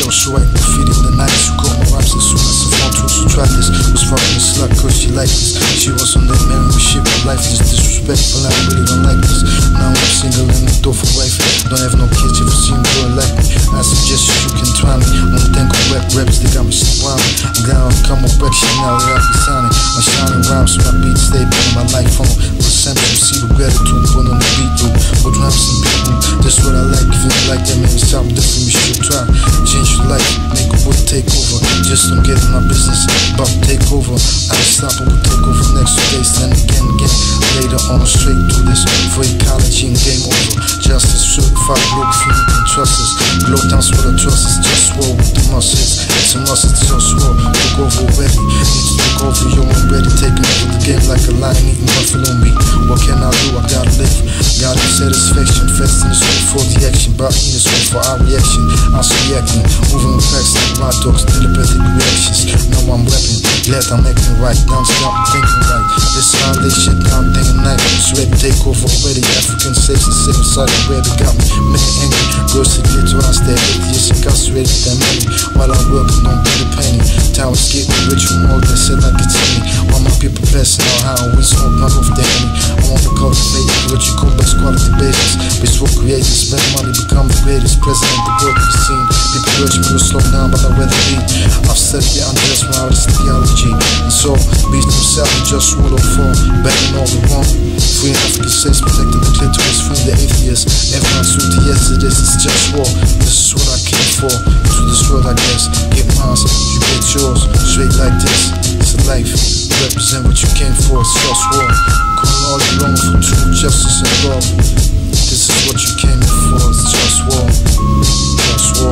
JustWar, graffiti in the 90s. Who caught my rhymes as soon as I found tools to try this. Was fucking a slut cause she liked this. She was on that marrying me shit, but life is disrespectful. I really don't like this. Now I'm single and a door for wife. Don't have no kids, if you see me girl like me, I suggest you can try me. Don't think of rap raps, they got me smiling. I'm glad I'll come up back shit now that I be signing. My shining rhymes, my beats stay in my life phone. Percentage, you see the gratitude, put on the beat loop. Or drums and people, that's what I like. If you don't like that, maybe something different, you should try. Change your life, make a wood take over. Just don't get in my business, about to take over. Unstoppable take over next day, then again. Later on, straight through this. For ecology and game over. Justice certified, Globalfirm, you can trust us. Glow dance with the trust us, JustWar with the muscles. It's a must, it's JustWar. Look over already. Need to look over, you're already taking over the game like a lion eating buffalo meat. What can I do? I gotta live. Got the satisfaction, fast in the street for the action. About in the street for our reaction. I'm reacting, moving with facts like my dogs, telepathic reactions. Now I'm rapping, glad I'm acting right. Don't stop thinking right. This how I lay shit down day and night. It's ready to take over already. African safe and safe inside the where they got me. Man angry, girls to get to us, they're atheists incarcerated, they're many. While I'm working on better painting. Towers getting rich from all they said like it's me. While my people passing out how we smoke not off the enemy. I want to cultivate what you call best quality basis. Bitch for creators, spend money, become the greatest. President, the world we've seen. People urge me to slow down, but I'd rather be. I've said it, I'm just my artist theology. And so, beast himself, just rule of form, backing all the wrong. Free African states, protected the clitoris, free the atheists. Everyone's with the yes to this, it's JustWar. This is what I came for, into this world I guess. Get mine, you get yours, straight like this. It's a life, represent what you came for, it's JustWar. Calling all along for truth, justice and love. This is what you came for, it's JustWar. JustWar.